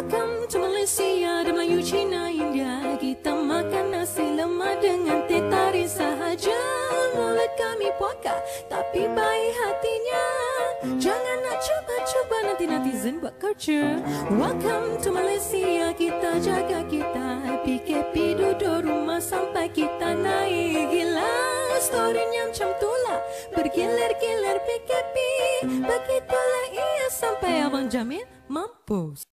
Welcome to Malaysia, ada Melayu, Cina, India. Kita makan nasi lemak dengan teh tarik sahaja. Mulut kami puaka, tapi baik hatinya. Jangan nak cuba-cuba, nanti netizen buat kerja. Welcome to Malaysia, kita jaga kita. PKP duduk rumah sampai kita naik gila. Storynya macam tulah, bergilir-gilir PKP. Begitulah ia sampai Abang Jamil mampus.